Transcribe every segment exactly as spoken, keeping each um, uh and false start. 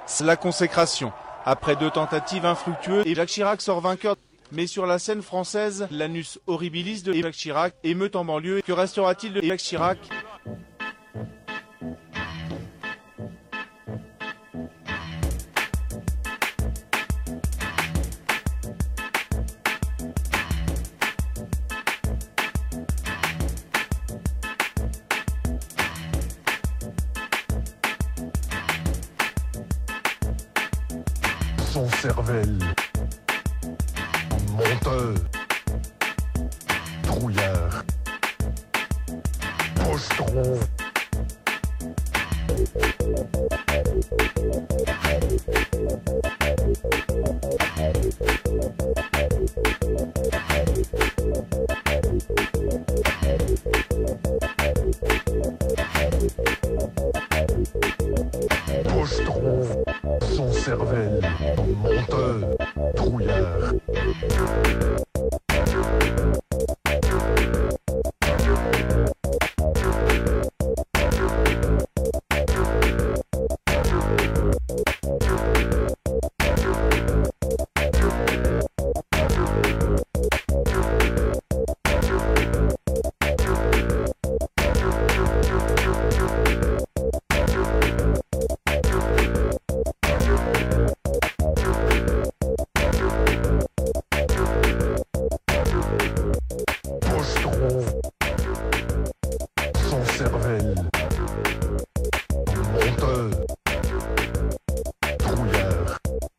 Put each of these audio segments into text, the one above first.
C'est la consécration. Après deux tentatives infructueuses, Jacques Chirac sort vainqueur. Mais sur la scène française, l'anus horribilis de Jacques Chirac, émeute en banlieue. Que restera-t-il de Jacques Chirac? Son cervelle, menteur, trouillard, postron. Postron, son cervelle, menteur, trouillard. Son cervelle, menteur, trouillard.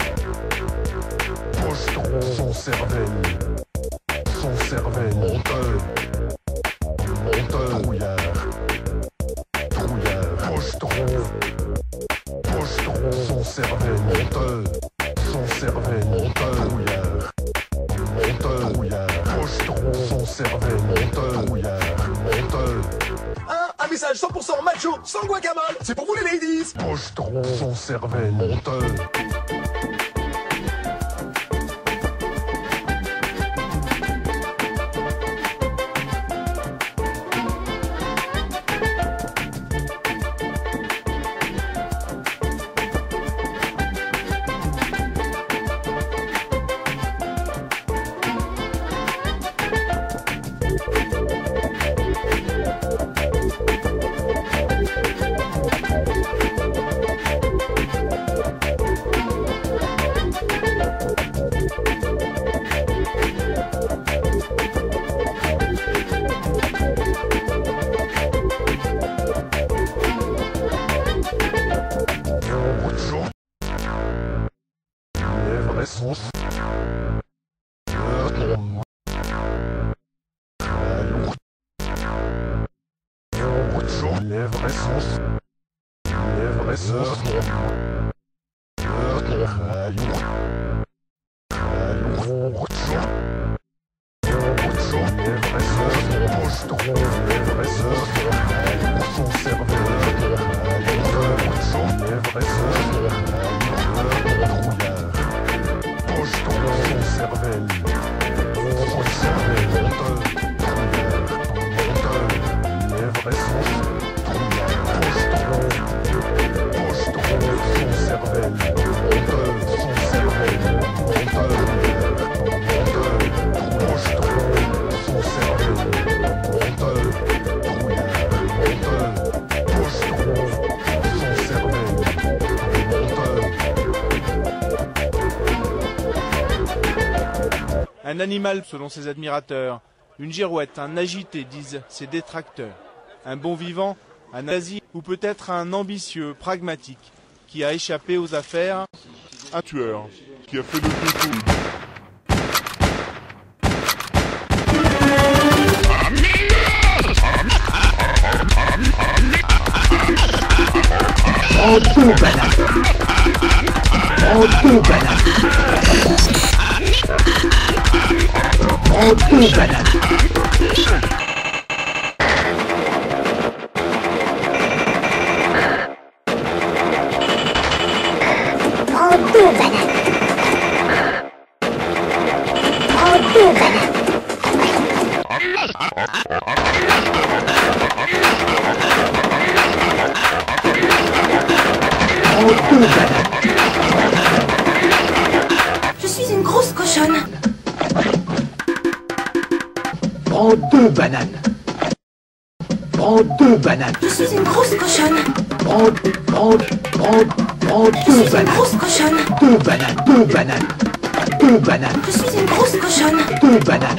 Postron, son cervelle, son cervelle, menteur, menteur, trouillard, trouillard. Postron, postron, son cervelle, menteur, son cervelle, menteur, trouillard, menteur, trouillard. Postron, son cervelle, menteur, trouillard, menteur. Un message cent pour cent macho, sans guacamole, c'est pour vous les ladies. Postron, son cervelle, menteur. L'Evrescence, l'Evrescence, son cervelle, Un animal selon ses admirateurs, une girouette, un agité disent ses détracteurs, un bon vivant, un nazi ou peut-être un ambitieux, pragmatique, qui a échappé aux affaires, un tueur qui a fait de tout. En tout banane. En tout banane. En tout banane. En tout banane. En tout banane. Je suis une grosse cochonne. Prends deux bananes. Prends deux bananes. Je suis une grosse cochonne. Prends, prends, prends, prends Je deux suis une bananes. grosse cochonne. Deux bananes, deux bananes. Deux bananes, Je suis une grosse cochonne. deux bananes.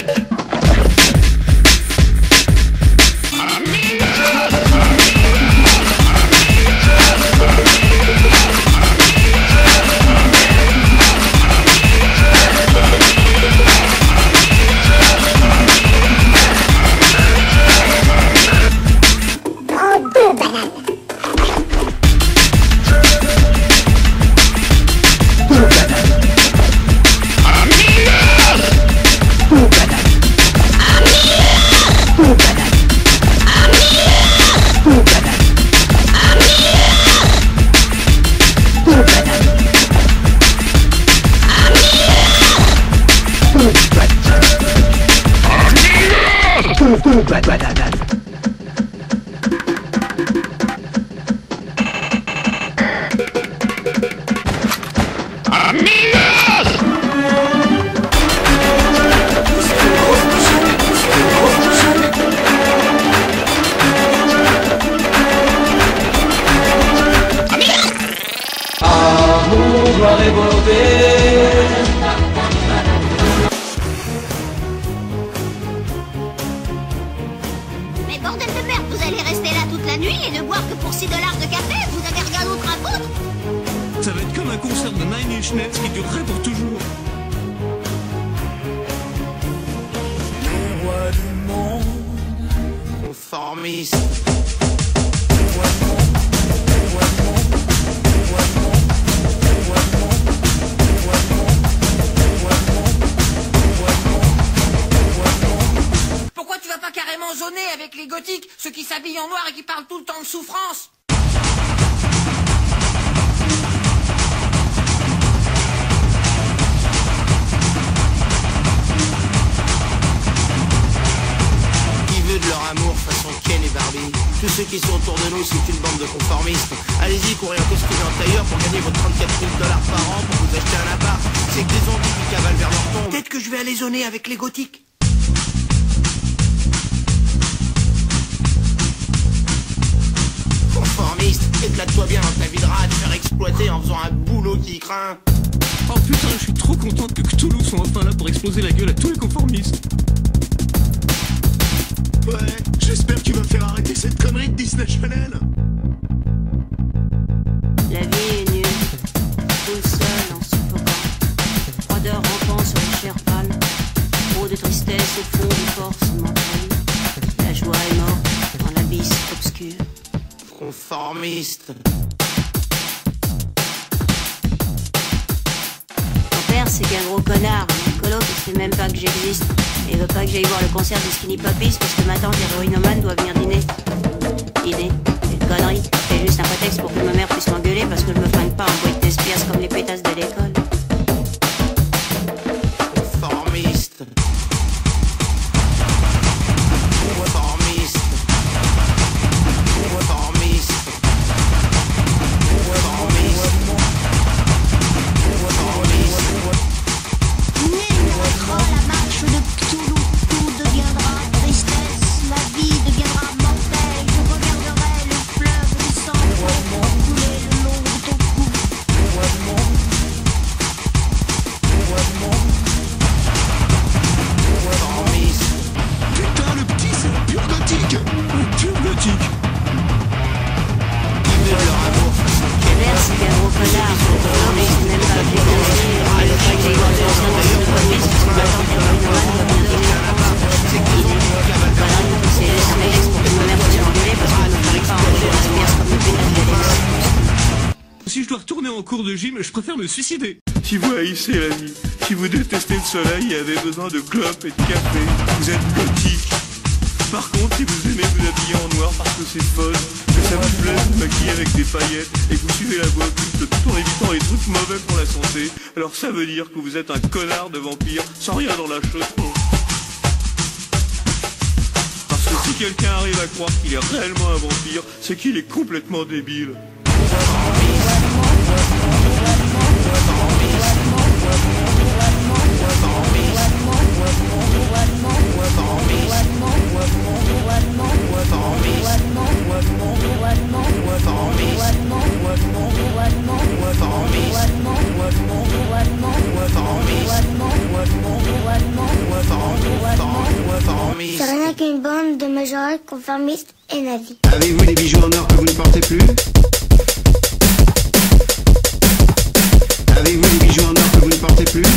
Deux bananes. Amour, gloire et volonté. Mais bordel de merde, vous allez rester là toute la nuit et ne boire que pour six dollars de café? Vous avez rien d'autre à foutre? Ça va être comme un concert de Nine Inch Nails qui durerait pour toujours. Le roi du monde, Conformiste. Pourquoi tu vas pas carrément zoner avec les gothiques, ceux qui s'habillent en noir et qui parlent tout le temps de souffrance? Qui veut de leur amour façon Ken et Barbie? Tous ceux qui sont autour de nous, c'est une bande de conformistes. Allez-y, courez en costume en tailleur pour gagner vos trente-quatre mille dollars par an pour vous acheter un appart. C'est que des zombies qui cavalent vers leur tombe. Peut-être que je vais aller zoner avec les gothiques. Conformiste, éclate-toi bien dans ta vie de rat, te faire exploiter en faisant un boulot qui craint. Oh putain, je suis trop contente que Cthulhu soit enfin là pour exploser la gueule à tous les conformistes. Ouais, j'espère que tu vas faire arrêter cette connerie de Disney Channel. La vie est nulle, tout seul en suffocant. Froideur rampant sur les chairs pâles. Trop de tristesse au fond des forces m'entraînent. La joie est morte dans l'abysse obscur. Conformiste. Mon père, c'est qu'un gros connard, un colo qui sait même pas que j'existe. Et il veut pas que j'aille voir le concert des Skinny Puppies parce que ma tante héroïnomane doit venir dîner. Dîner, c'est une connerie. C'est juste un prétexte pour que ma mère puisse m'engueuler parce que je me flingue pas en boîte d'espias comme les pétasses de l'école. Conformiste. Conformiste. Conformiste. Nul n'arrêtera la marche de Cthulhu. Tout deviendra tristesse. La vie deviendra mortelle. Je regarderai le fleuve du sang couler le long de ton cou. Conformiste. Putain, le petit, c'est un pur gothique. Un pur gothique. Qui veut de leur amour façon Ken et Mon père, c'est qu'un gros connard, un colo qui sait même pas que j'existe. Et il veut pas que j'aille voir le concert des Skinny Puppies parce que ma tante héroïnomane doit venir dîner. C'est dîner, c'est une connerie. C'est juste un prétexte pour que ma mère puisse m'engueuler parce que je me flingue pas en boîte d'espias comme les pétasses de l'école. Si je dois retourner en cours de gym, je préfère me suicider. Si vous haïssez la vie, si vous détestez le soleil et avez besoin de clopes et de café, vous êtes gothique. Par contre, si vous aimez vous habiller en noir parce que c'est fun, que ça vous plaît de vous maquiller avec des paillettes et que vous suivez la voie occulte tout en évitant les trucs mauvais pour la santé, alors ça veut dire que vous êtes un connard de vampire sans rien dans la chose. Parce que si quelqu'un arrive à croire qu'il est réellement un vampire, c'est qu'il est complètement débile. Conformiste. bande de majorés conformistes et nazis. Avez-vous des bijoux en or que vous ne portez plus? Avez-vous des bijoux en or que vous ne portez plus?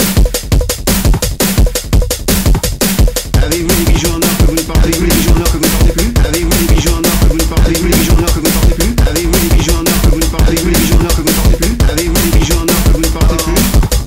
Avez-vous des bijoux en or que vous ne portez plus? Avez-vous des bijoux en or que vous ne portez plus? Avez-vous des bijoux en or que vous ne portez plus? Avez-vous des bijoux en or que vous ne portez plus? Avez-vous des bijoux en or que vous ne portez plus? Avez-vous des bijoux en or que vous ne portez plus? Avez-vous des bijoux en or que vous ne portez plus?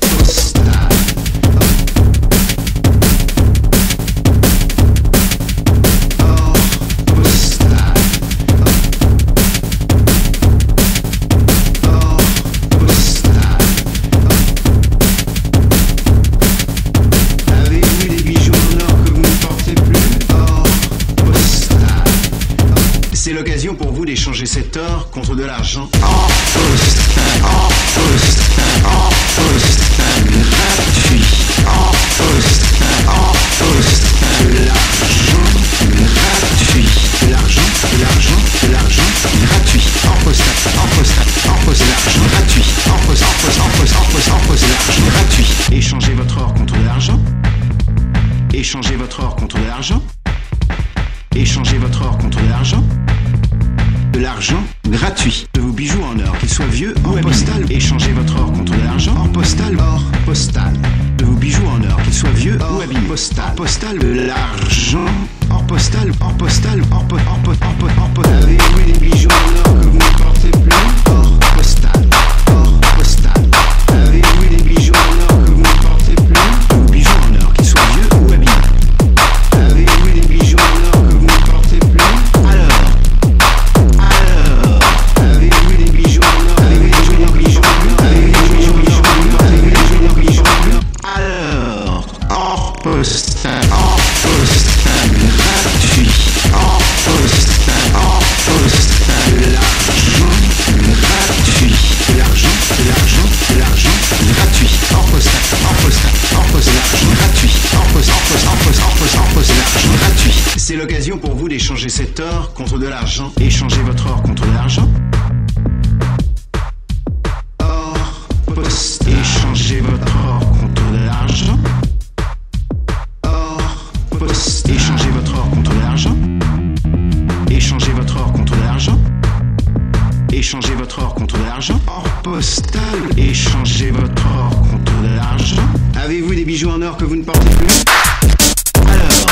C'est l'occasion pour vous d'échanger cet or contre de l'argent. En postal, en postal, en postal gratuit. En postal, en postal, l'argent gratuit. De l'argent, de l'argent, de l'argent gratuit. En postal, en postal, en postal, l'argent gratuit. En postal, en postal, en postal, en postal, en postal, l'argent gratuit. Échangez votre or contre de l'argent. Échangez votre or contre de l'argent. Échangez votre or contre de l'argent. De l'argent gratuit. De vos bijoux en or, qu'ils soient vieux ou postal. Échangez votre or contre de l'argent. Or postal, or postal. De vos bijoux en or, qu'ils soient vieux ou abîmés. Postal, postal, de l'argent. Or postal, or postal, or po, or po, or po, or po. Avez-vous des bijoux en or que vous ne portez plus? Or postal, or postal. Avez-vous des bijoux en or que vous ne portez plus? Vos bijoux en or, qu'ils soient vieux ou abîmés. Avez-vous des bijoux en or que vous ne portez plus? Alors, alors, avez-vous des bijoux en or? Avez-vous des bijoux en or? Avez-vous des bijoux en or? Avez-vous des bijoux en or? Avez-vous des bijoux en or? Alors, hors postal, hors postal gratuit, hors postal, hors postal, l'argent gratuit, de l'argent, de l'argent, de l'argent gratuit, hors postal, hors postal, hors postal, l'argent gratuit, hors postal, hors postal, hors postal, hors postal, hors postal, l'argent gratuit. C'est l'occasion pour vous d'échanger cet or contre de l'argent. Échangez votre or contre de l'argent. Or postal. Échangez votre or contre de l'argent. Or postal. Échangez votre or contre de l'argent. Échangez votre or contre de l'argent. Échangez votre or contre de l'argent. Or postal. Échangez votre or contre de l'argent. Avez-vous des bijoux en or que vous ne portez plus? Alors,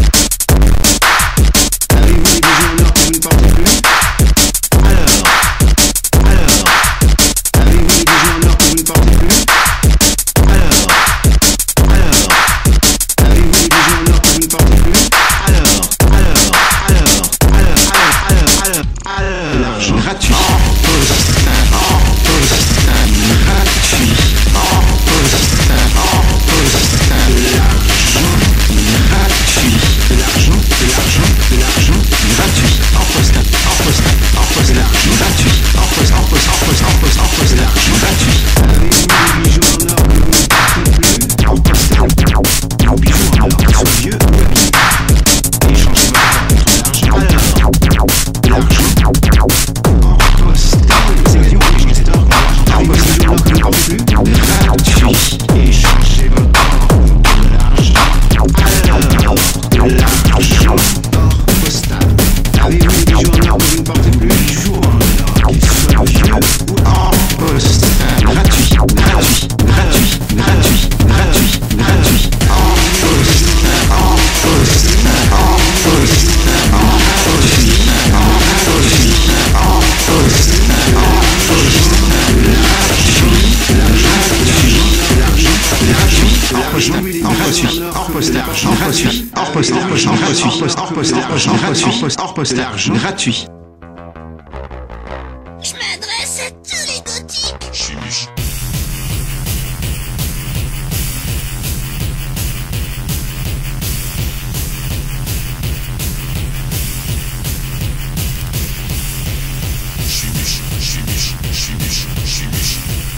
avez-vous des bijoux en or que vous ne portez plus? Alors, alors, avez-vous des bijoux en or que vous ne portez plus? Alors, alors, avez-vous des bijoux en or que vous ne portez plus? Alors, alors, alors, alors, alors, alors, alors, l'argent gratuit. En postal, en postal gratuit. En postal, en postal, l'argent gratuit. De l'argent, de l'argent, de l'argent gratuit. En postal, en postal, en postal, l'argent gratuit. En postal, en postal, en postal, en postal, en postal, l'argent gratuit. Avez-vous des bijoux en or que vous ne portez plus? En postal, vos bijoux en or qui sont vieux ou abîmés. Échangez votre or contre l'argent. Alors, de l'argent. En postal, c'est l'occasion pour échanger cet or contre l'argent. En postal, bijoux en or que vous ne portez plus? Gratuit. Échangez votre or contre l'argent. Alors, de l'argent. Or postal. Avez-vous des bijoux en or que vous ne portez plus? Bijoux en or qu'ils soient vieux ou en postal. Gratuit, gratuit, gratuit, gratuit, gratuit, gratuit. En postal, en postal, en postal, en gratuit, en gratuit, en postal, en postal, gratuit, l'argent, gratuit, hors postal, hors gratuit, hors postal, hors gratuit, hors postal, hors gratuit, hors postal, l'argent gratuit. Je m'adresse à tous les gothiques. Chiche. Chimiche, chimiche, chimiche, chimiche.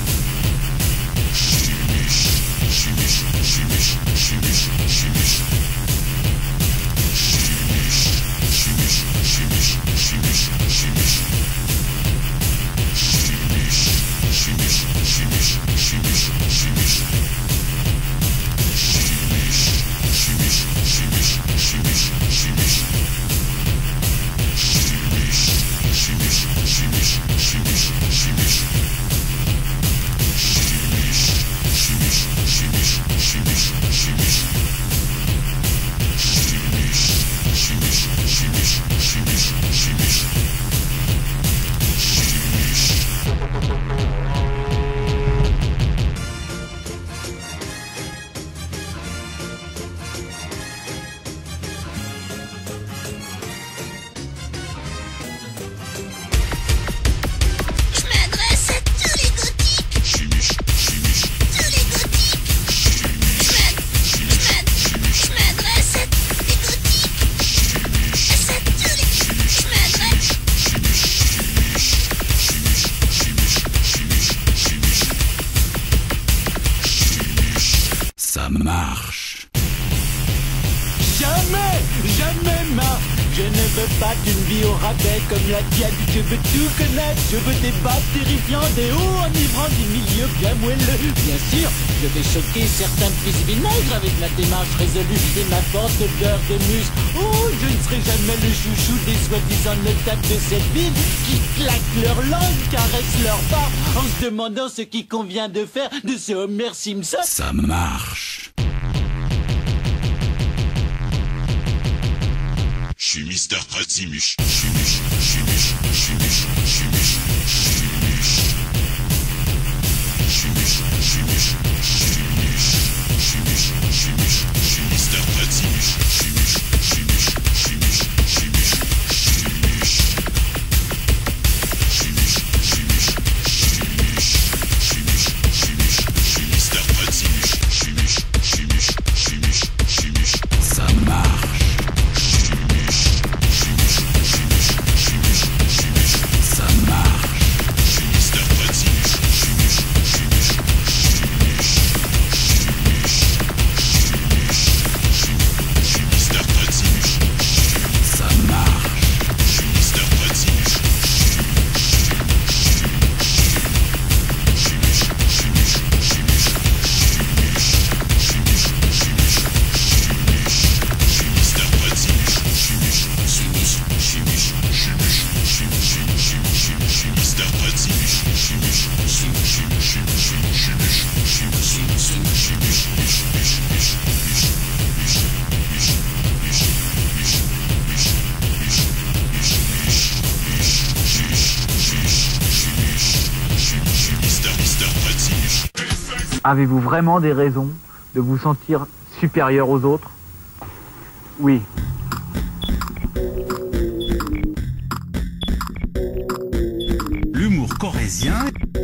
Chimiche, chimiche, chimiche, chimiche, chimiche. Chimiche, chimiche, chimiche, chimiche, chimiche. Chimiche, chimiche, chimiche. Ça marche. Jamais, jamais ma. Je ne veux pas d'une vie au rabais comme la tienne. Je veux tout connaître, je veux des battes terrifiants, des hauts enivrants, du milieu bien moelleux. Bien sûr, je vais choquer certains petits vinaigres avec ma démarche résolue et ma forte odeur de muscle. Oh, je ne serai jamais le chouchou des soi-disant notables de cette ville qui claquent leur langue, caressent leur barbe en se demandant ce qu'il convient de faire de ce Homer Simpson. Ça marche. Je suis Mister Trazimuche, je suis Muche, je suis Muche, je suis Muche, je suis Muche, je suis Muche. Je suis Muche, je suis Muche, je suis Muche, je suis Muche, je suis Muche, je suis Mister Trazimuche, je suis Muche, je suis Muche, je suis Muche, je suis Muche, je suis Muche. Je suis Muche, je suis Muche, je suis Muche, je suis Muche, je suis Muche, je suis Mister Trazimuche, je suis Muche, je suis Muche, je suis Muche, je suis Muche. Ça marche. Avez-vous vraiment des raisons de vous sentir supérieur aux autres? Oui. L'humour corrézien.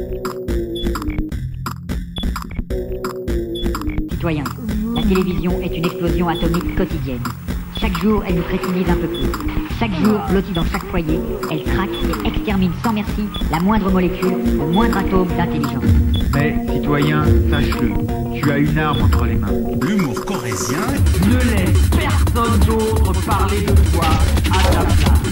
Citoyens, la télévision est une explosion atomique quotidienne. Chaque jour, elle nous précipite un peu plus. Chaque jour, blottie dans chaque foyer, elle traque et extermine sans merci la moindre molécule, le moindre atome d'intelligence. Mais, citoyen, sache-le, tu as une arme entre les mains. L'humour corrézien. Ne laisse personne d'autre parler de toi à ta place.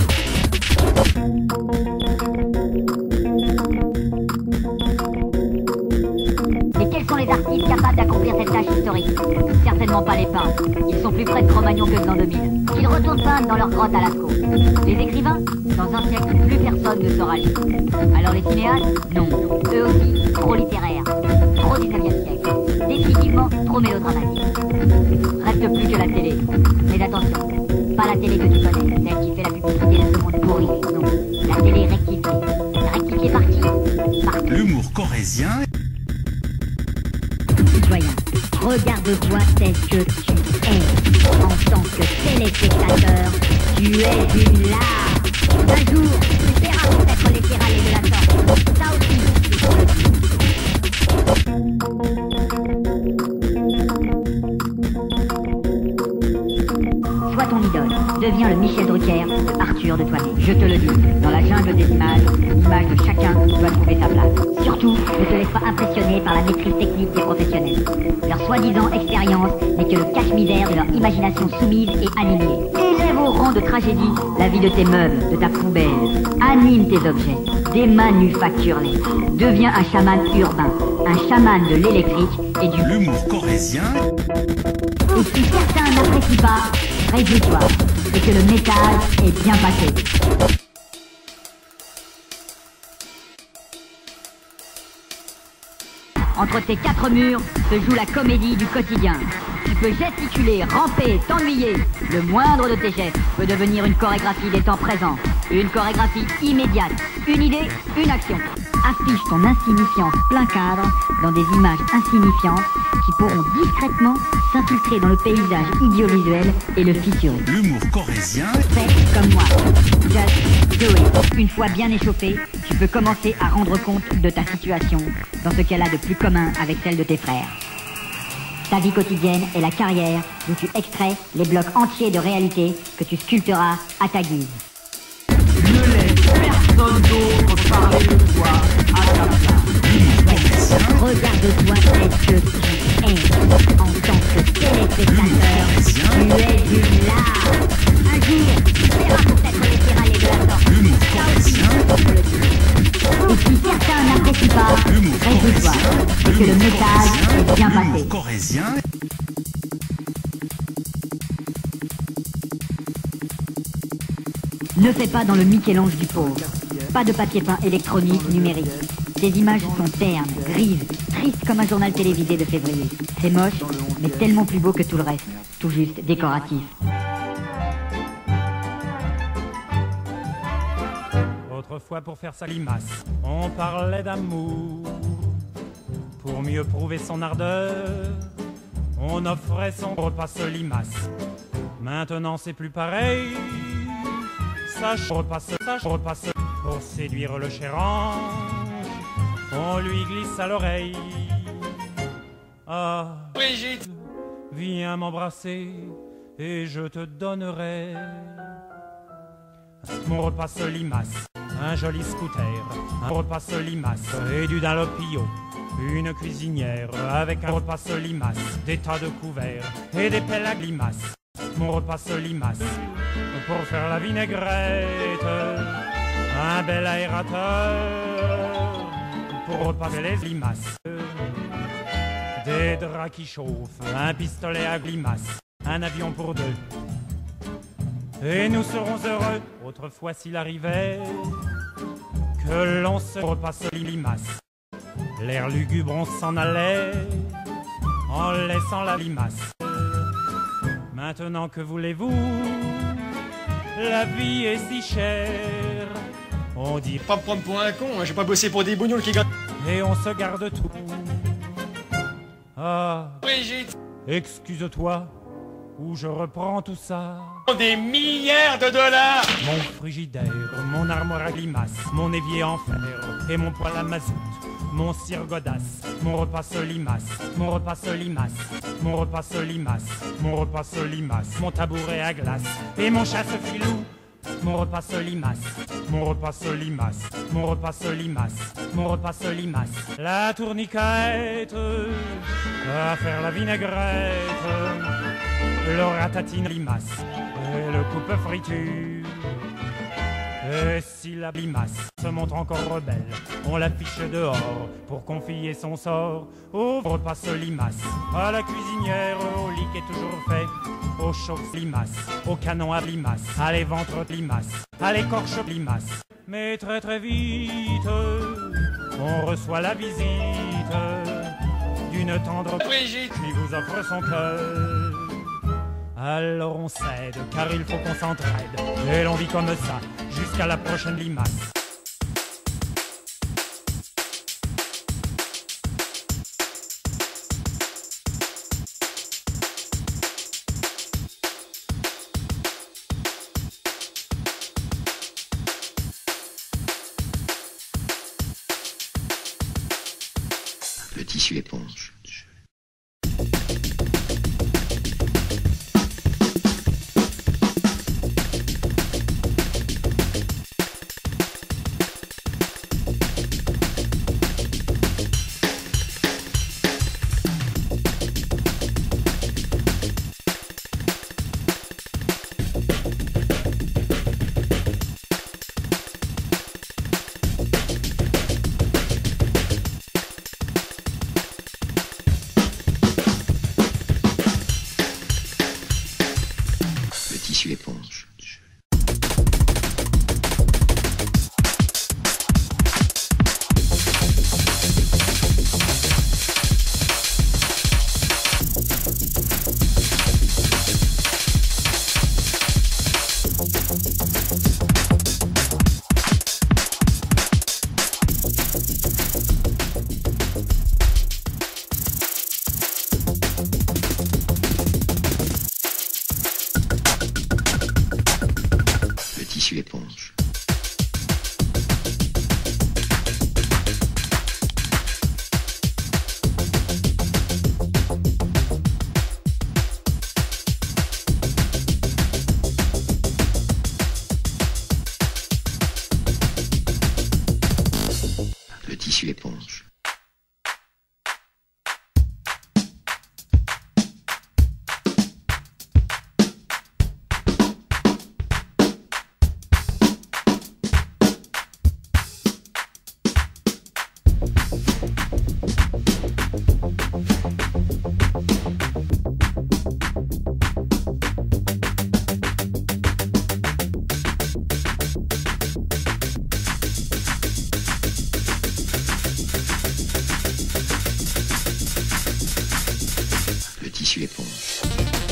Et quels sont les artistes capables d'accomplir cette tâche historique? Certainement pas les peintres. Ils sont plus près de Cro-Magnon que de l'an deux mille. Ils retournent peindre dans leur grotte à Lascaux. Les écrivains? Dans un siècle, plus personne ne saura lire. Alors les cinéastes? Non. Eux aussi, trop littéraires. Trop dix-neuvième siècle. Définitivement trop mélodramatique. Reste plus que la télé. Mais attention, pas la télé que tu connais, celle qui fait la publicité de ce monde pourri. Non, la télé rectifiée. Rectifiée par qui? Par qui? L'humour corrézien. Citoyen, regarde-toi tel que tu es. En tant que téléspectateur, tu es une larve. Un jour, tu verras peut-être les tiraillés de la sorte. Ça aussi, il faut le dire. Sois ton idole, deviens le Michel Drucker, le Arthur de toi-même. Je te le dis, dans la jungle des images, l'image de chacun doit trouver sa place. Surtout, ne te laisse pas impressionner par la maîtrise technique des professionnels. Leur soi-disant expérience n'est que le cache-misère de leur imagination soumise et alignée. Élève au rang de tragédie la vie de tes meubles, de ta poubelle. Anime tes objets, démanufacture-les. Deviens un chaman urbain, un chaman de l'électrique et du... L'humour corrézien. Et si certains n'apprécient pas, réjouis-toi, et que le message est bien passé. Entre tes quatre murs se joue la comédie du quotidien. Tu peux gesticuler, ramper, t'ennuyer. Le moindre de tes gestes peut devenir une chorégraphie des temps présents. Une chorégraphie immédiate. Une idée, une action. Affiche ton insignifiance plein cadre dans des images insignifiantes qui pourront discrètement s'infiltrer dans le paysage audiovisuel et le fissurer. L'humour corrézien. Fais comme moi. Just do it. Une fois bien échauffé, tu peux commencer à rendre compte de ta situation dans ce qu'elle a de plus commun avec celle de tes frères. Ta vie quotidienne est la carrière où tu extrais les blocs entiers de réalité que tu sculpteras à ta guise. Ne laisse personne d'autre parler de toi à ta place. Regarde-toi tel que tu es en tant pas, réjouis-toi, et que le message est bien passé. Corésien. Ne fais pas dans le Michel-Ange du pauvre. Pas de papier peint électronique, numérique. Ces images sont ternes, grises, tristes comme un journal télévisé de février. C'est moche, mais tellement plus beau que tout le reste. Tout juste décoratif. Autrefois, pour faire sa limace, on parlait d'amour. Pour mieux prouver son ardeur, on offrait son repas ce limace. Maintenant, c'est plus pareil. Sache repasse, sache repasse. Pour séduire le cher ange, on lui glisse à l'oreille. Ah, Brigitte, viens m'embrasser et je te donnerai mon repas ce limace. Un joli scooter, un repas ce limace et du Dalopio, une cuisinière avec un repas ce limace, des tas de couverts et des pelles à grimace. Mon repas ce limace pour faire la vinaigrette, un bel aérateur pour repasser les limaces, des draps qui chauffent, un pistolet à grimace, un avion pour deux. Et nous serons heureux, autrefois s'il arrivait que l'on se repasse les limaces. L'air lugubre, on s'en allait en laissant la limace. Maintenant, que voulez-vous? La vie est si chère. On dit pas me prendre pour un con, hein, j'ai pas bossé pour des bougnoules qui gagnent. Et on se garde tout. Ah, Brigitte, excuse-toi, où je reprends tout ça. Des milliards de dollars. Mon frigidaire, mon armoire à limaces, mon évier en fer et mon poêle à mazout, mon cire godasse, mon repas ce limace, mon repas ce limace, mon repas ce limace, mon repas ce limace, mon tabouret à glace et mon chasse-filou. Mon repas ce limace, mon repas ce limace, mon repas ce limace, mon repas ce limace. La tourniquette, à faire la vinaigrette, le ratatine limace, et le coupe friture. Et si la limace se montre encore rebelle, on l'affiche dehors pour confier son sort au repas ce limace, à la cuisinière, au lit qui est toujours fait, au chauffe limace, au canon à limace, à les ventres limace, à l'écorche limace. Mais très très vite, on reçoit la visite d'une tendre Brigitte qui vous offre son cœur. Alors on cède, car il faut qu'on s'entraide, et l'on vit comme ça, jusqu'à la prochaine limace. Le tissu éponge. Tissu éponge. Tissu éponge. Le tissu éponge. tissu éponge.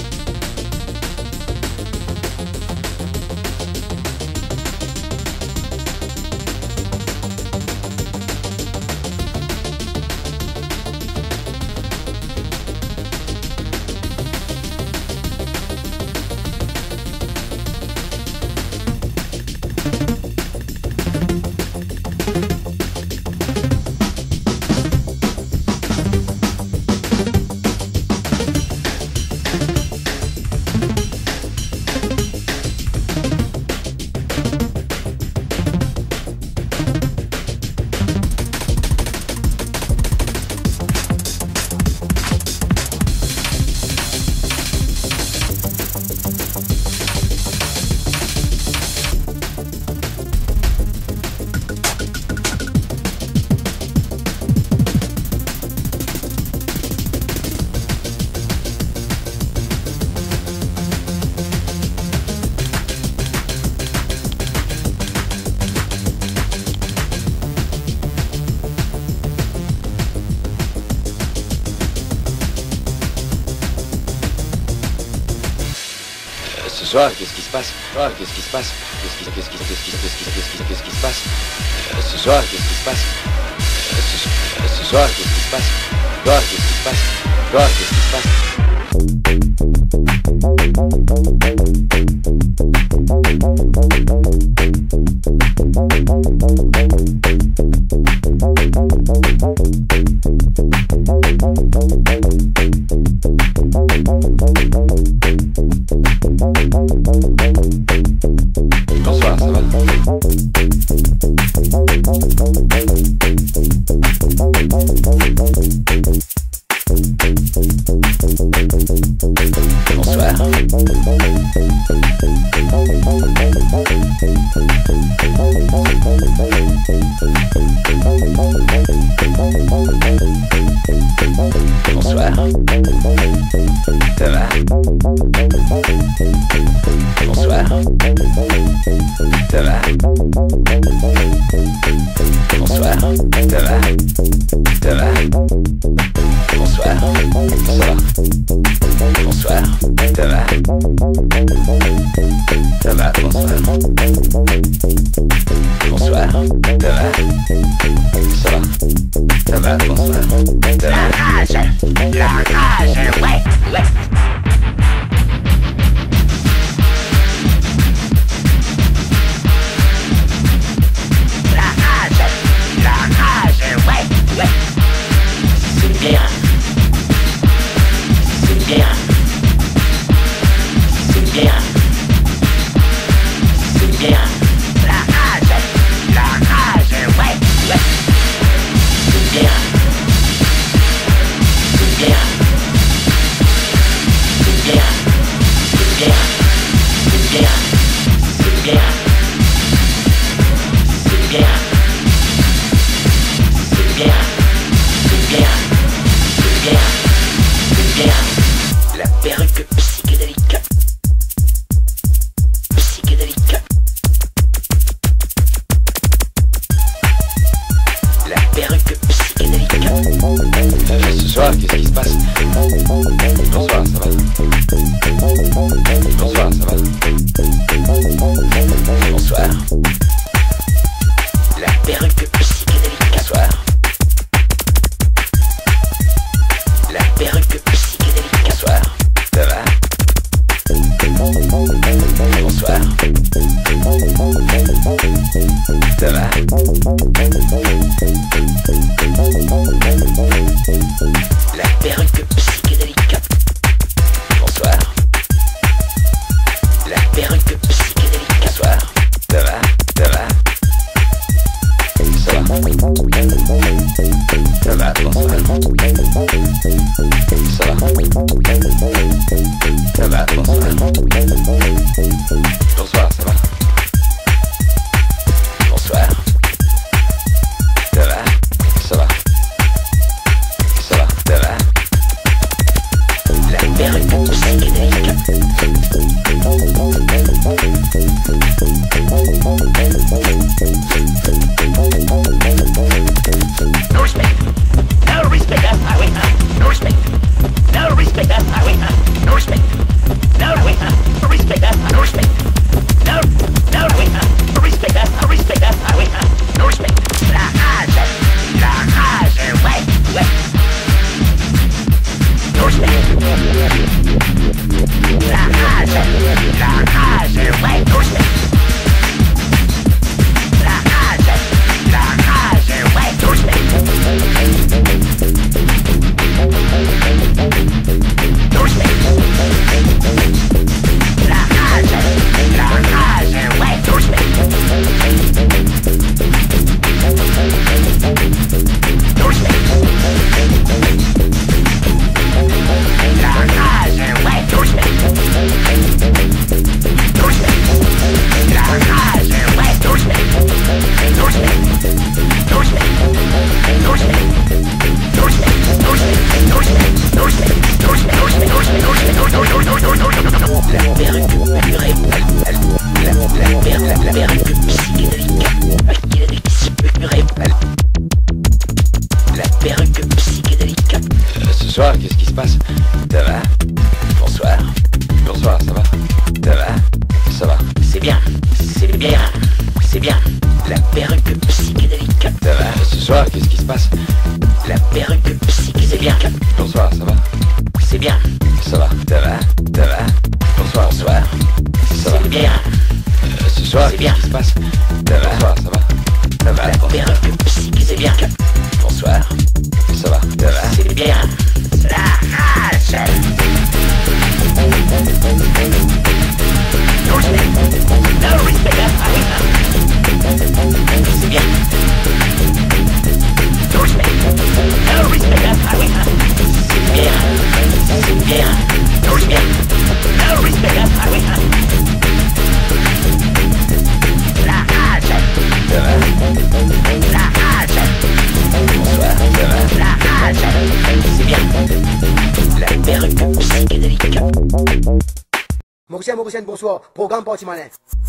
Ce soir, qu'est-ce qui se passe? Ce soir, qu'est-ce qui se passe? Qu'est-ce qui, qu'est-ce qui, qu'est-ce qui, qu'est-ce qui, qu'est-ce qui, qu'est-ce qui se passe? Euh, Ce soir, qu'est-ce qui se passe? Euh, Ce, euh, ce soir, qu'est-ce qui se passe? Ce soir, qu'est-ce qui se passe? Ce soir, qu'est-ce qui se passe? Bonsoir, ça va? Bonsoir. Bonsoir. Ça va? Bonsoir. Ça va? Bonsoir. Ça va? Ça va? Bonsoir. Ça va? Bonsoir. Ça va? Ça va? Bonsoir. Bonsoir. Ça va? Ça va? Ça va? Bonsoir. Ça va? La rage! La rage! Ouais! Ouais! C'est bien. C'est bien. C'est bien. C'est bien. La rage. La rage. Ouais. Ouais. C'est bien. C'est bien. C'est bien. C'est bien. C'est bien. C'est bien. C'est bien. C'est bien. C'est bien, c'est bien, c'est bien. La perruque psychédélique. Psychédélique. La perruque psychédélique. Euh, ce soir, qu'est-ce qui se passe? Bonsoir, ça va? Bonsoir, ça va? Bonsoir. La perruque psychédélique. Bonsoir. La perruque psychédélique. Bonsoir. Ça va? Bonsoir. Ça va? La perruque psychédélique. Bonsoir. La perruque psychédélique. Bonsoir. Ça va? Ça va? Ça va? Ça va? Bonsoir. Ça va? Ça va? Bonsoir. Bonsoir, ça va? Bonsoir. Ça va? Ça va? Ça va? Ça va? La perruque psychédélique. No respect. No respect. No respect. No respect. soir, qu'est-ce qui se passe? Ça va? Bonsoir. Bonsoir, ça va? Ça va? Ça va. C'est bien, c'est bien, c'est bien. La perruque psychédélique. Ça va? Ce soir, qu'est-ce qui se passe? La perruque psychédélique. C'est bien. Bonsoir, ça va? C'est bien. Ça va? Ça va? Ça va? Bonsoir, Bonsoir. Ça va? C'est bien. Euh, ce soir, C'est bien. qu'est-ce qui se passe? Ça va? Bonsoir, ça va? Ça va? La perruque psychédélique. C'est bien. Bonsoir. Ça va? Ça va? C'est bien. La rage. No respect. No respect. C'est bien. No respect. No respect. C'est bien. C'est bien. No respect. No respect. La rage. Ça va? La rage. Bonsoir, ça va? La rage. C'est bien. La perruque psychédélique. Mauricien, Mauricien, bonsoir. Programme Parti Malin.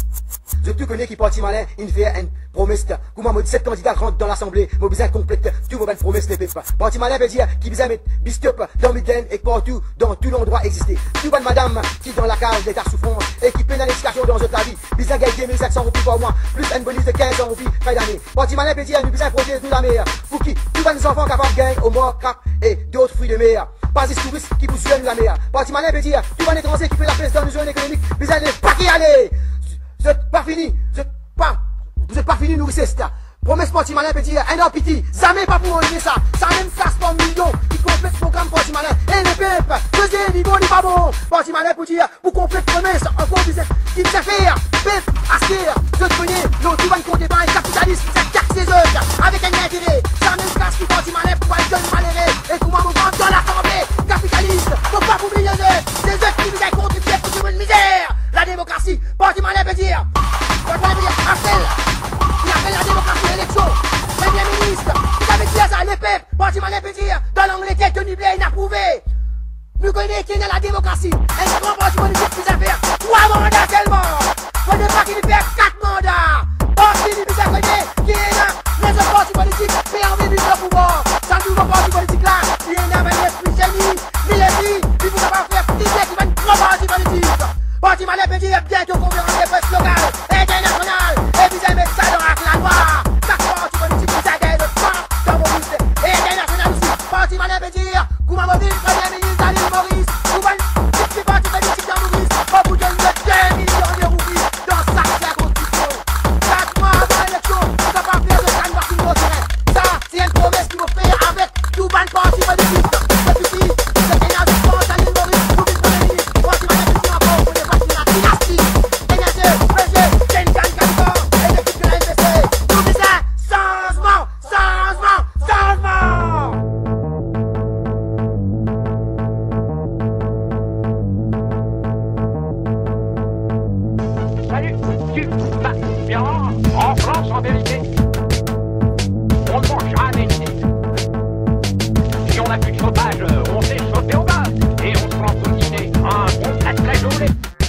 Je te connais qui Parti Malin, il fait une promesse. Comment me dix-sept candidats rentrent dans l'Assemblée, mon besoin complète, tout mon belle promesse ne fait pas. Parti Malin veut dire qu'il besoin mettre bistop dans Midland et partout, dans tout l'endroit existé. Tout bonne madame qui dans la cage d'état souffrance et qui peine à l'explication dans notre vie. Besoin gagner deux mille cinq cents roupies par mois, plus une bonus de quinze cents roupies fin d'année. Parti Malin veut dire nous besoin protéger toute la mer. Pour qui tout bonnes enfants capables de gagner au moins crap et d'autres fruits de mer. Pas des touristes qui vous suivent la mer. Parti Malin veut dire tout bon étranger qui fait la peste dans une zone économique. Besoin de pas qui aller. Vous êtes pas fini, vous êtes pas, vous êtes pas fini, nourrissez ça. Promesse Parti Malin peut dire, un an piti, jamais pas pour enlever ça. Ça même casse par millions, qui complète le programme Parti Malin. Et les pépes, deuxième niveau, ni pas bon. Parti Malin pour dire, pour complète promesse, encore vous êtes, qui sait faire, pépes, asker, je te connais, non, tu vas ne compter pas un capitaliste, c'est quatre ses œufs, avec un intérêt. Ça même casse qui Parti Malin pour être jeune malheureux. Et comment me vendre dans l'Assemblée, capitaliste, faut pas vous oublier les œufs, ces œufs qui vous ont contribué pour une misère. La démocratie, Parti Malin peut dire, Parti Malin peut dire, appelle, il appelle la démocratie à l'élection, Premier ministre, vous avez dit à ça, les peuples, Parti Malin peut dire, dans l'Angleterre, Tony Blair inapprouvé, nous connaissons qui est dans la démocratie, un grand parti politique qui a fait trois mandats seulement, faut ne pas qu'il perd quatre mandats, Parti qui a connu, qui est là, les autres partis politiques, mais en vue du pouvoir, ce nouveau parti politique là, qui est là, avec l'esprit génie, mais les filles, qui vous a pas fait petit qui va une grand parti politique. Parti Malin peut dire bientôt conférence de presse locale, internationale, et vous aimez ça dans la loi. Chaque parti politique vous a gagné le temps dans vos listes, et international aussi. Parti Malin peut dire, Goumamoville, Premier ministre Daniel Maurice, vous voyez, c'est parti politique dans Maurice, on vous donne de deux millions de roupies dans sa constitution. Chaque mois avant l'élection, vous n'avez pas fait de San Martin Terrain. Ça, c'est une promesse qu'il vous fait avec tout bon parti politique. Depuis qui, c'est énergiquement Daniel Maurice, vous dites Premier ministre, Parti Malin peut dire encore pour les en France, en vérité, on ne mange jamais ici. Si on n'a plus de chauffage, on s'est chauffé au gaz et on se prend pour dîner un bon plat très gelé.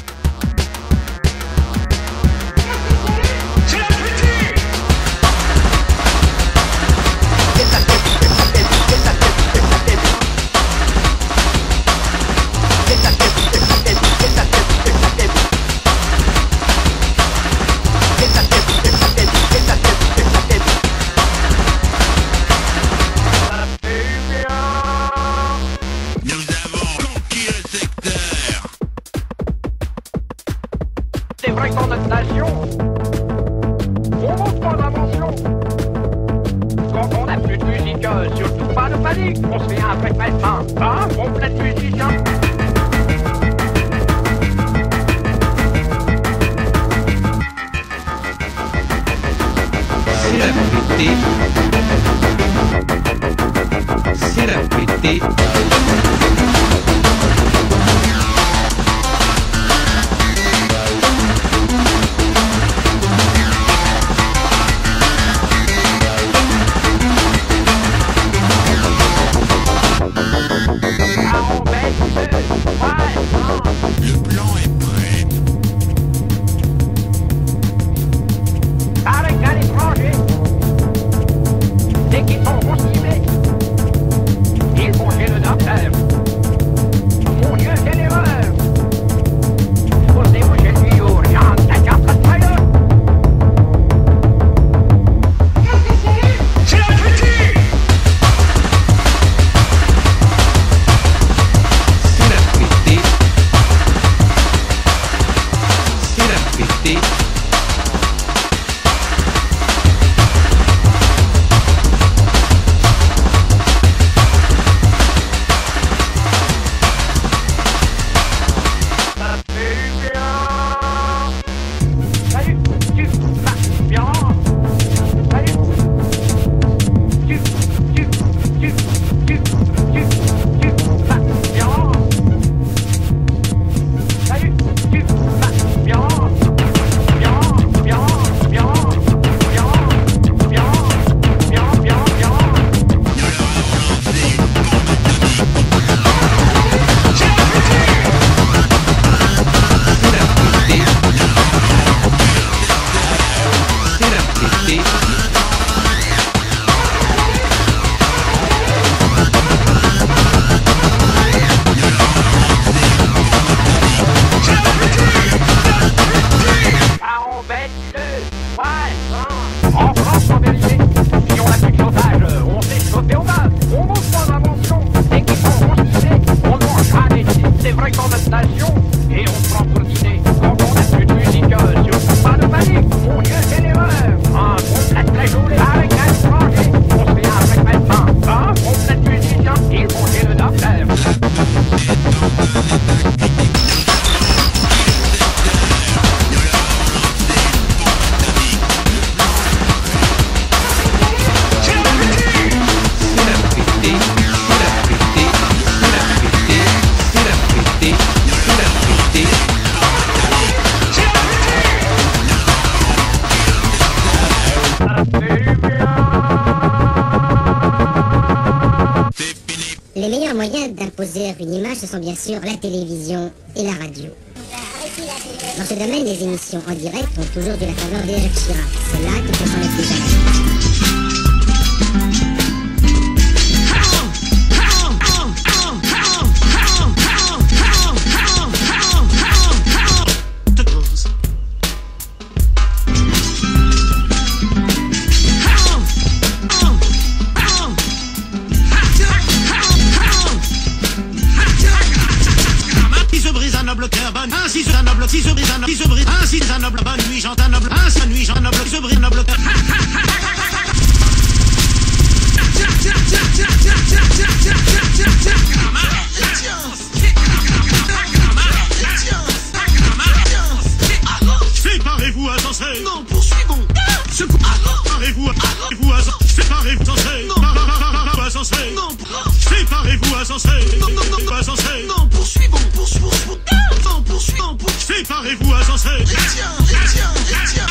C'est la culture. C'est vrai que dans notre nation, on monte pas d'invention. Quand on n'a plus de musique, euh, surtout pas de panique, on se fait un vrai matin, un bon plat de musicien. C'est la vérité. C'est la vérité. Avec un étranger, dès qu'ils sont constipés, ils vont chez le docteur Les meilleurs moyens d'imposer une image, ce sont bien sûr la télévision et la radio. Dans ce domaine, les émissions en direct ont toujours de la faveur de Jacques Chirac. C'est là qu'il faut s'en mettre plus à l'aise. Ainsi se un noble, si se brise un noble, si se brise, ainsi un noble, bonne nuit, j'entends un noble, ainsi nuit, j'entends un noble, si se brise un noble. Séparez-vous à Sensé. Non, poursuivons. Séparez-vous à Sensé. Séparez-vous à Sensé. Non, à Sensé. Non, séparez-vous à Sensé. Non, non, non, à Sensé. Non, poursuivons, poursuivons. Non, poursuivons, poursuivons. Séparez-vous à Sensé. Tiens, tiens, tiens.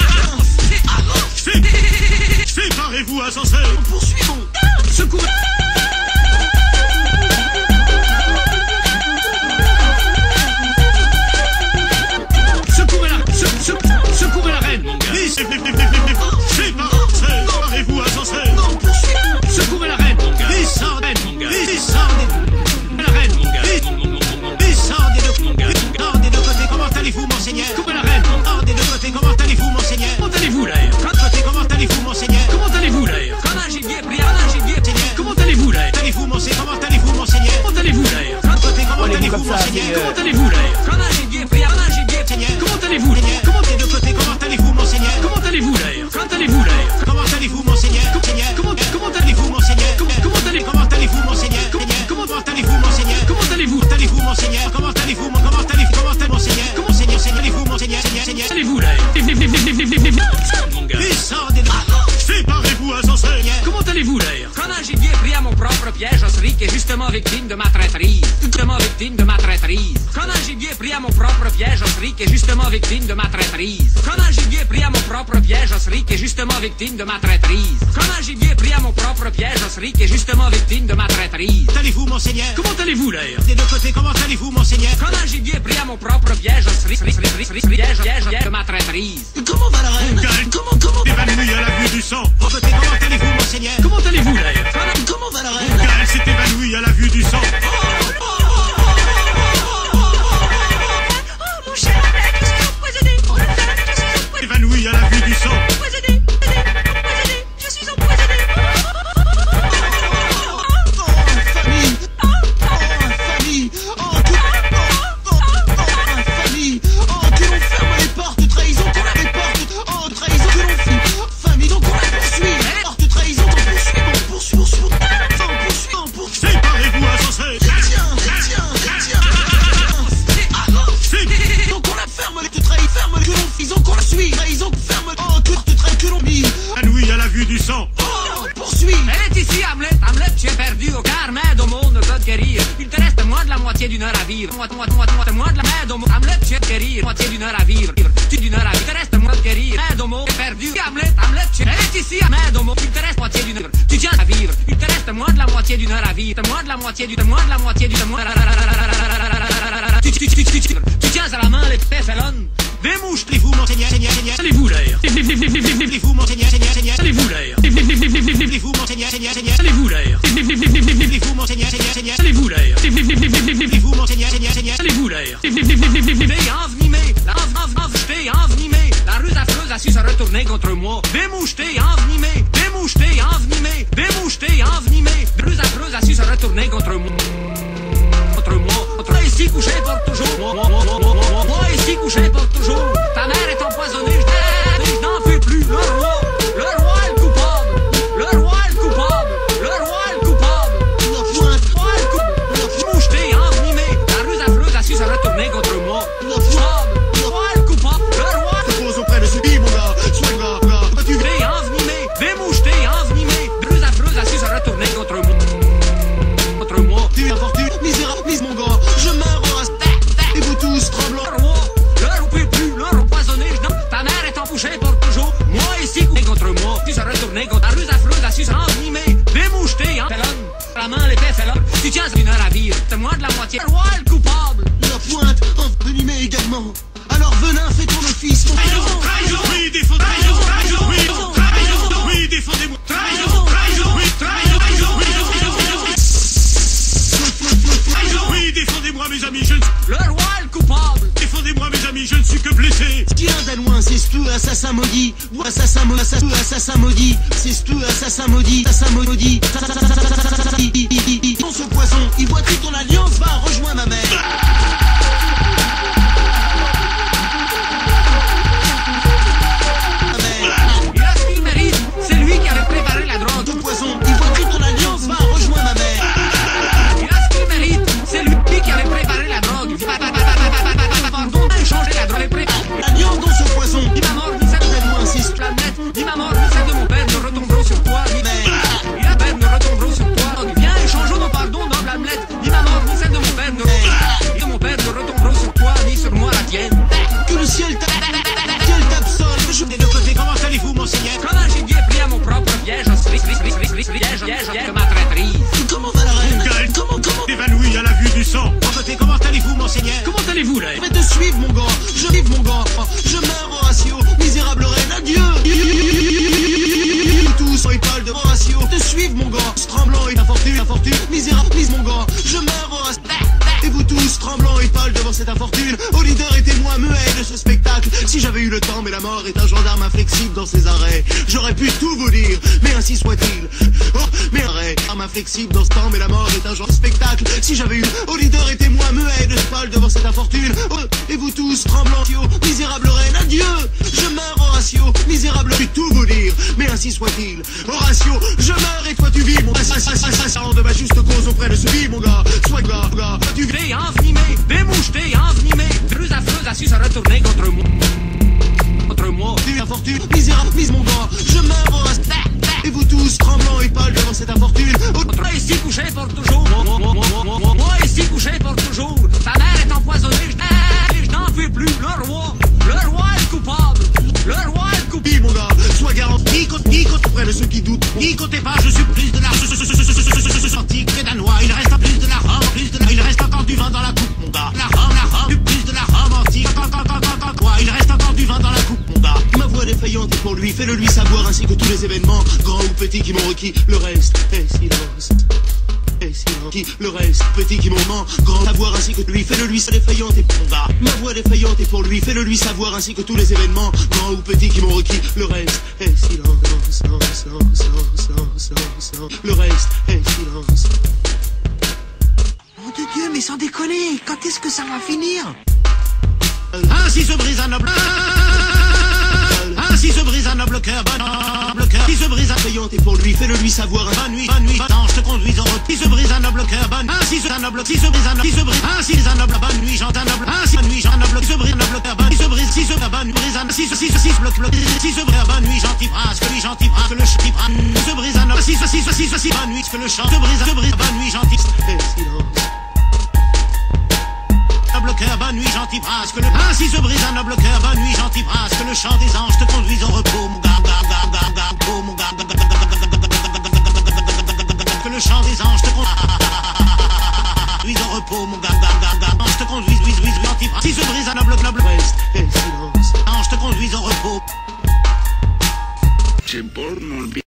Séparez-vous à Sensé. Poursuivons. Secours. Secourez la, secourez la reine, mon gars. Séparez-vous à Sensé. Non, poursuivons. Secourez la reine, mon gars. Descendez, mon gars. Descendez. La reine, mon gars. Descendez de mon gars. Descendez de côté, comment allez-vous, monseigneur? Secourez la reine. Descendez de côté, comment allez-vous, monseigneur? Comment allez-vous, l'air? De côté, comment allez-vous, monseigneur? Comment allez-vous, l'air? Comme un gibier, pris un gibier, seigneur. Comment allez-vous, l'air? Allez-vous, monseigneur? Comment allez-vous, monseigneur? Comment allez-vous, l'air? De côté, comment allez-vous, monseigneur? Comment allez-vous, l'air? Comme un gibier, pris un gibier, seigneur. Comment allez-vous, l'air? Comment de côté, comment allez-vous, monseigneur? Comment allez-vous, l'air? Quand allez-vous, l'air? Comment allez-vous, monseigneur? Comment comment allez-vous, monseigneur? Comment allez comment allez-vous, monseigneur? Comment allez-vous, monseigneur? Comment allez-vous? Allez-vous, monseigneur? Comment allez-vous? Comment allez-vous? Comment allez-vous, monseigneur? Comment seigneur, seigneur, allez-vous, monseigneur? Seigneur, allez-vous, l'air? Mon gars. Descendez de... Séparez-vous à Sensé. Comment allez-vous, l'air? Comme un gibier pris à mon propre piège, Osric est justement victime de ma traîtrise. Justement victime de ma traîtrise. Comme un gibier pris à mon propre piège, Osric est justement victime de ma traîtrise. Comme un gibier pris à mon propre piège, Osric est justement victime de ma traîtrise. Comme un gibier pris à mon propre piège, Osric est justement victime de ma traîtrise. Allez-vous, monseigneur? Comment allez-vous, l'air? Des deux côtés, comment allez-vous, monseigneur? Comme un gibier pris à mon propre piège, Osric, piège, piège de ma traîtrise. Comment va la reine? Comment, comment? Évanoui à la vue du sang. Au côté, comment allez-vous, monseigneur? Comment allez-vous, l'air? Comment va la reine? Elle s'est évanouie à la vue du sang. Oh, mon cher Hamlet, je suis empoisonné. Oh, je suis empoisonné. Évanouie à la vue du sang. Empoisonné, empoisonné, je suis empoisonné. Oh, infamie. Oh, infamie. Oh, que... Oh, infamie. Oh, que l'on ferme les portes, trahison qu'on la réporte. Oh, trahison que l'on fit. Famille, donc on la poursuit. Porte trahison, t'en poursuit, bon, poursuit, poursuit. T'en poursuit, t'en poursuit. Séparez-vous à Sensé. Tiens, tiens, tiens. Donc on la ferme, les te trahis, ferme, que l'on fit, donc on la suit. Trahison, ferme, oh, que te trahis, que l'on mit. Anouille à la vue du sang. Oh, poursuit. Elle est ici, Hamlet. Hamlet, tu es perdu au quart, mais au monde ne peut te guérir. Il te reste moins de la moitié d'une heure à vivre. Moi, moi, moi, moi, moins de la main au monde. Hamlet, tu es guérir. Moitié d'une heure à vivre. Tu d'une heure à vivre. Il te reste moins de guérir. Main au monde, perdu. Hamlet, Hamlet, tu es. Elle est ici, main au monde. Il te reste moitié d'une heure. Tu tiens à vivre. Il te reste moins de la moitié d'une heure à vivre. Moins de la moitié d'une moins de la moitié d'une moins. Tu, tu, tu, tu, tu, tu tiens à la main les pères félonnes. Démouche-les-vous, monseigneur, seigneur, seigneur. Allez-vous, l'air? Allez-vous, monseigneur, seigneur, seigneur. Allez-vous, l'air? Allez-vous, monseigneur, seigneur, seigneur. Allez-vous, l'air? Allez-vous, monseigneur, seigneur, seigneur. Allez-vous, l'air? Allez-vous, monseigneur, seigneur, seigneur. Allez-vous, l'air? Envenimé, envenimé, envenimé. La ruse affreuse a su se retourner contre moi. Démoucheté, envenimé, démoucheté, envenimé, démoucheté, envenimé. La ruse affreuse a su se retourner contre moi. Contre moi, contre ici couché pour toujours. Moi, moi, moi, moi, moi, moi ici couché pour toujours. Ta mère est empoisonnée, je, je n'en fais plus. Le roi, le roi est le coupable. Le roi est le coupable. Le roi est le coupable. Le roi est le coupable. Moucheté, envenimé. La ruse affreuse a su se retourner contre moi. Le coupable, le roi est le coupable. Le roi se pose auprès de celui, mon gars. Sois gars, gars. Tu es envenimé, démoucheté, envenimé. La ruse affreuse a su se retourner contre moi. Contre moi. Tu es infortune, misérable, mise mon gars. Je meurs en reste. Et vous tous tremblants. Le roi, l'heure où peut plus, l'heure empoisonnée. Ta mère est embouchée pour toujours. Moi ici, contre moi. Tu se retourner contre la ruse affreuse a su se envenimer. Démoucheté, en félonne. La main, l'épée félonne. tu tiens une heure à vivre, c'est moins de la moitié. Le roi est le coupable. La pointe envenimée également. Alors Venin, fais ton office, mon Trahison, trahison, oui, défendez-moi. Trahison, trahison, oui, trahison, oui, défendez-moi. Trahison, trahison, oui, trahison, oui, trahison, oui, défendez-moi, mes amis, je ne... Le roi est le coupable. Défendez-moi, mes amis, je ne suis que blessé. Ce qui vient d'Alouin, c'est ce assassin maudit. Assassin maudit, assassin maudit. C'est ce assassin maudit, assassin maudit. Dans ce poison, il voit toute ton alliance, va rejoindre ma mère. Il a ce qu'il mérite, c'est lui qui avait préparé la drogue. Ton poison, il voit toute ton alliance, va rejoindre ma mère. Il a ce qu'il mérite, c'est lui qui avait préparé la drogue. Pardon, changer la drogue. L'alliance dans ce poison, il m'a mort, il s'est de moi, c'est planète. Il m'a mort, il s'est de mon père, ne retomberont sur toi. Il a peine, ne retomberont sur toi. Viens, échangeons nos pardons, noble Hamlet. Il m'a mort, il s'est de mon père, ne de mon père, ne retomberont sur toi, ni sur moi la tienne. Que le ciel t'absolve. Je des deux côtés, comment allez-vous, monseigneur? Comme un gibier pris à mon propre piège, piège, piège, piège de ma traîtrise. Comment va la reine? Comment, comment évanoui à la vue du sang. Bon côté, comment allez-vous, monseigneur? Comment allez-vous, là? Je vais te suivre, mon gars. Je vive, mon gars. Je meurs, Horatio. Misérable reine, adieu. Tous en épale de Horatio. Te suivre, mon gars. Tremblant et infortune, infortune. Misérable, mise, mon gars. Je meurs, Horatio. Et vous tous, tremblants et pâles devant cette infortune, au leader et témoin muet de ce spectacle. Si j'avais eu le temps, mais la mort est un gendarme inflexible dans ses arrêts, j'aurais pu tout vous dire, mais ainsi soit-il. Oh, mais arrêt, arme inflexible dans ce temps, mais la mort est un genre de spectacle. Si j'avais eu au leader et témoin muet de ce pâle devant cette infortune, oh, et vous tous, tremblants, misérable reine, adieu. Je meurs, Horatio, misérable, je puis tout vous dire, mais ainsi soit-il. Horatio, je meurs et toi tu vis, mon assassin de ma juste cause auprès de ce vie, mon gars. Sois gars, gars, tu vis. Envenimé, démoucheté, envenimé, plus affreuse a su se retourner contre moi. Contre moi. Tu infortune, misérable, mise mon gars. Je meurs, Horatio. Et vous tous, tremblants et pâles devant cette infortune. Moi ici couché pour toujours. Moi ici couché pour toujours. Ta mère est empoisonnée, je n'en fais plus. Le roi, le roi est le coupable. Le roi est le coupable. Mon gars, sois garanti, Nico auprès de ceux qui doutent. Nico t'es pas, je suis plus de l'argent. Sorti que danois, il reste plus de la rhum, plus de la... Il reste encore du vin dans la coupe, mon gars. La rhum, la rhum, plus de la rhum antique. Quoi, il reste encore du vin dans la coupe, mon gars. Ma voix défaillante est pour lui, fais-le lui savoir ainsi que tous les événements, grands ou petits qui m'ont requis. Le reste est silence. Et silence. Le reste, petit qui m'ont ment, grand savoir ainsi que lui, fais-le lui, sa défaillante est pour mon gars. Ma voix défaillante est pour lui, fais-le lui savoir ainsi que tous les événements, grands ou petits qui m'ont requis. Le reste est silence. Le reste est silence. Mon Dieu, mais sans déconner, quand est-ce que ça va finir? Ainsi se brise un noble... Ainsi se brise un noble cœur, noble cœur. Qui se brise un payant et pour lui, fais-le lui savoir. Bonne nuit, bonne nuit, attends, je te conduis en route. Qui se brise un noble cœur, bonne. Ainsi se un noble, qui se brise un noble, qui se brise. Ainsi un noble, bonne nuit, j'entends un noble. Ainsi bonne nuit, j'entends un noble, qui se brise un noble cœur, bonne. Qui se brise, si se bonne, brise un, si se, si se, si se bloque, bloque. Si se brise, bonne nuit, gentil prince, que lui gentil prince, que le chant prince. Se brise un noble, si se, si se, si se, si bonne nuit, que le chant se brise, se brise, bonne nuit, gentil. Et silence. Noble cœur, bonne nuit, gentil prince, que le... Ainsi se brise un noble cœur, bonne nuit, gentil prince, que le chant des anges te conduise au repos, mon gars, gars, gars, gars, gars, gars, mon gars, gars, gars, que le chant des anges te conduise au repos, mon gars, gars, gars, gars, ange te conduise, huise, huise, gentil prince, si se brise un noble, noble reste, et silence, ange te conduise au repos. C'è porno